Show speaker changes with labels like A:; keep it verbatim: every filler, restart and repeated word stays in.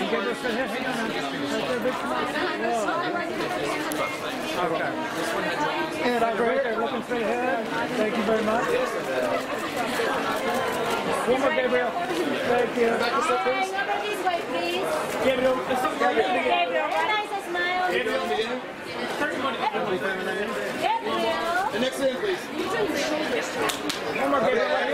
A: Gabriel, straight ahead. Hang on now. Right there, big smile. Okay. And over here, they're looking straight ahead. Thank you very much. One more, Gabriel. Thank you.
B: Back us up, please.
C: Over this way, please.
A: Gabriel, let's look right here.
C: Gabriel, one nice smile.
B: Gabriel, on the inner.
C: Gabriel.
B: The next in, please.
A: One more, Gabriel.